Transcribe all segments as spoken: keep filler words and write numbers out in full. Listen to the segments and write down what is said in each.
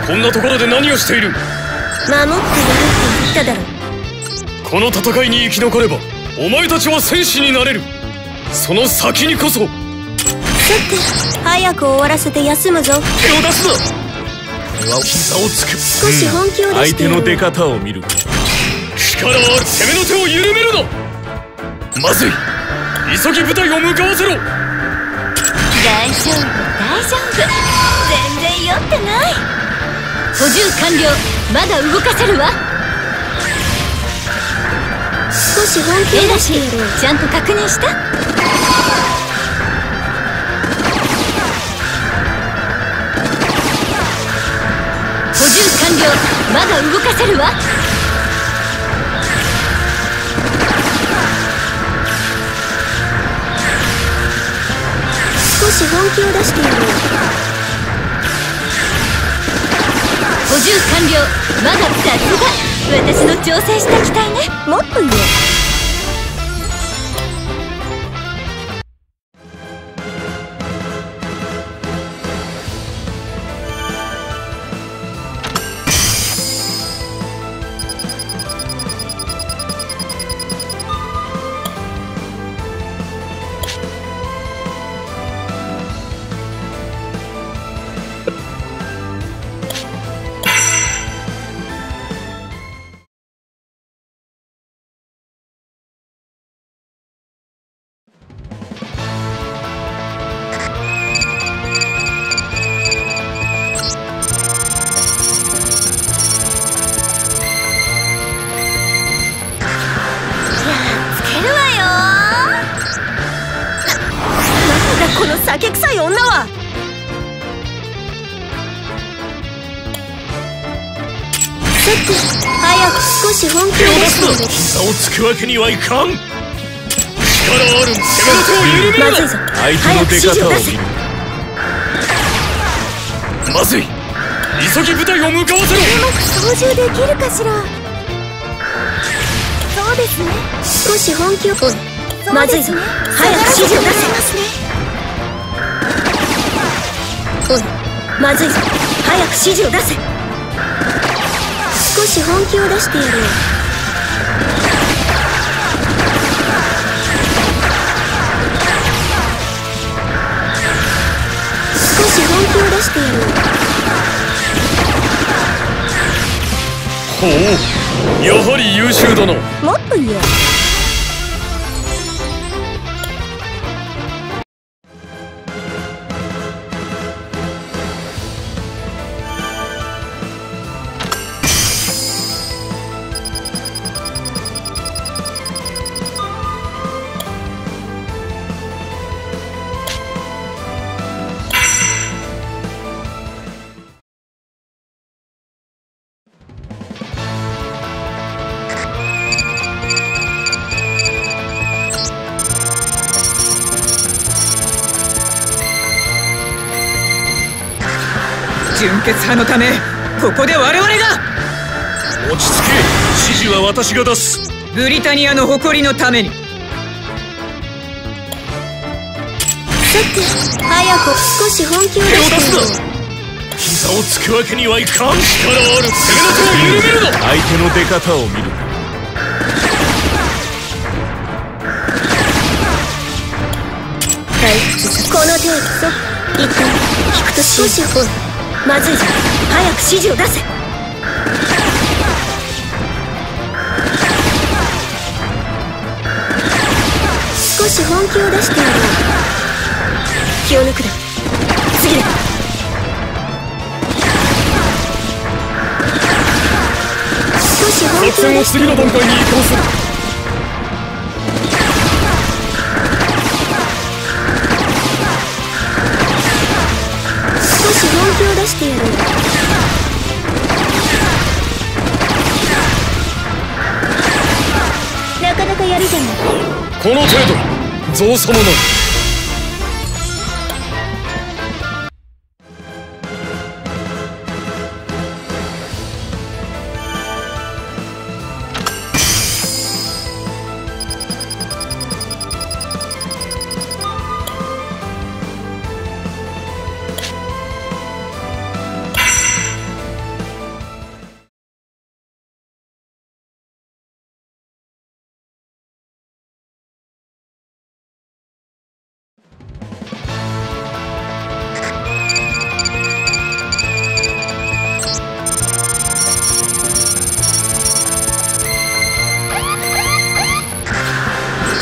こんなところで何をしている。 守ってやるって言っただろ。 この戦いに生き残ればお前たちは戦士になれる。その先にこそ。さて早く終わらせて休むぞ。 手を出すな。俺は膝をつく。 少し本気を出してやる。 相手の出方を見る。 力ある攻めの手を緩めるな。まずい、急ぎ部隊を向かわせろ。 大丈夫大丈夫、全然酔ってない。 補充完了。まだ動かせるわ。 少し本気を出してやろう。 ちゃんと確認した？補充完了。まだ動かせるわ。 少し本気を出してやろう。 補充完了。まださすが私の調整した機体ね。 もっと言え。この酒臭い女は。さて早く少し本気を出してみる。 膝をつくわけにはいかん。 力ある攻めの手を緩めるな。 まずいぞ。 相手の出方を見る。 まずい、急ぎ部隊を向かわせろ。 うまく操縦できるかしら。そうですね。少し本気を。おい、まずいぞ。早く指示を出せますね。おい、まずいぞ。早く指示を出せ。少し本気を出してやろう。少し本気を出してやろう。 ほう、やはり優秀だな。 もっと言え。 純血派のためここで我々が。 落ち着け。指示は私が出す。 ブリタニアの誇りのために。 さて早く少し本気を出してやろう。 膝をつくわけにはいかん。力ある攻めの手を緩めるな。 相手の出方を見る。 回復する。この程度ぞ。一旦引くと少しほい。まずいぞ。早く指示を出せ。少し本気を出してやろう。気を抜くだ。次だ。少し本気を作戦を出して次の段階に移行する。 少し本気を出してやろう。なかなかやるじゃない。 この程度造作もない。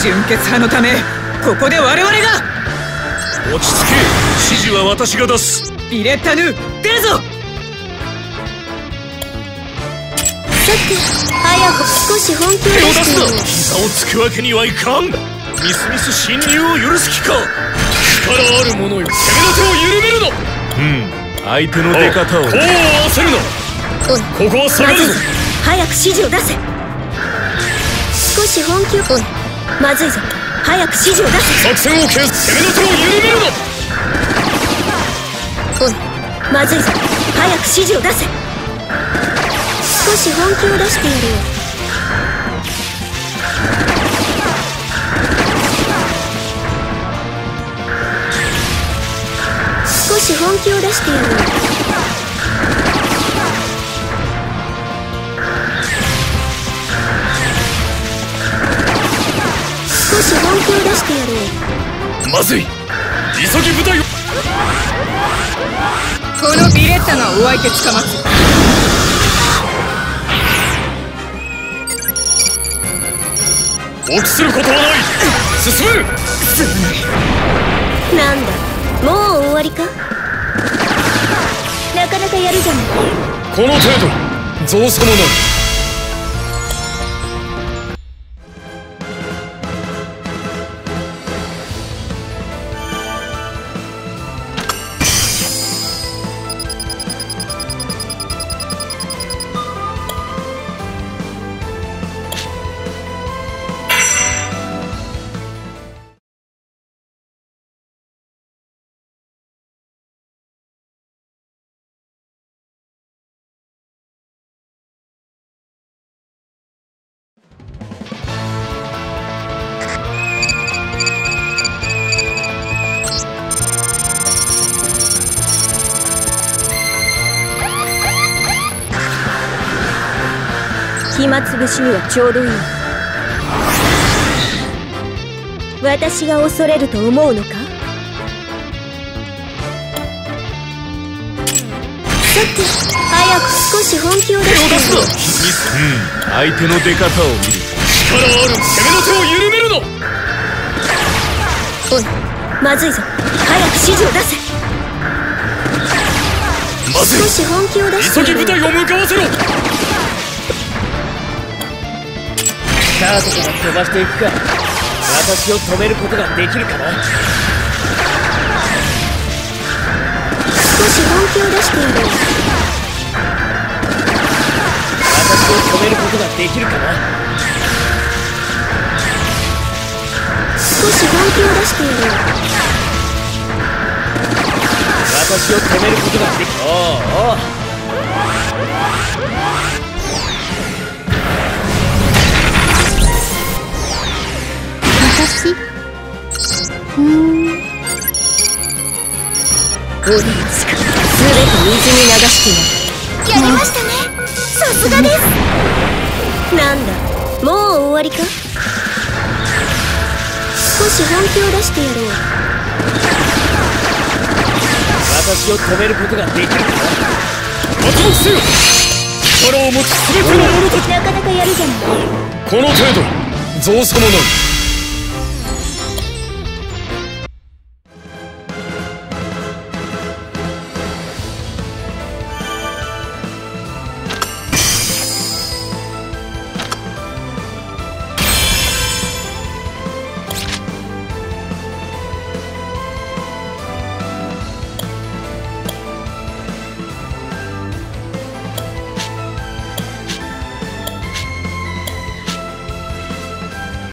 純血派のためここで我々が。 落ち着け。指示は私が出す。 ビレッタヌー出るぞ。 さて早く少し本気を出手を出すな。 して膝をつくわけにはいかん。ミスミス侵入を許す気か。 力ある者よ、攻めの手を緩めるな。 うん相手の出方を。 こう焦るな。 おいここは下がるぞ。 早く指示を出せ。少し本気を。おいまずいぞ。早く指示を出せ。 作戦を消す。攻めの手を緩めるな。 おいまずいぞ。早く指示を出せ。少し本気を出してやるよ。少し本気を出してやるよ。少し本気を出してやるよ。 まずい。急ぎ部隊を。 このビレッタがお相手つかまつ。 臆することはない。進める。 なんだもう終わりか。なかなかやるじゃない。 この程度造作もない。 暇つぶしにはちょうどいい。私が恐れると思うのか。さて早く少し本気を出してやる。 うん相手の出方を見る。 力ある。攻めの手を緩めるな。 おいまずいぞ。早く指示を出せ。 まずい。 少し本気を出して急ぎ部隊を向かわせろ。 スタートから飛ばしていくか。私を止めることができるかな。 少し本気を出してやる。 私を止めることができるかな。 少し本気を出してやる。 私を止めることができる。おうおう。 私うーん俺の力全て水に流してやる。やりましたね。さすがです。なんだもう終わりか。少し本気を出してやろう。 私を止めることができるかな。 発動せよ。力を持つ全ての者たち。 なかなかやるじゃない。 この程度造作もない。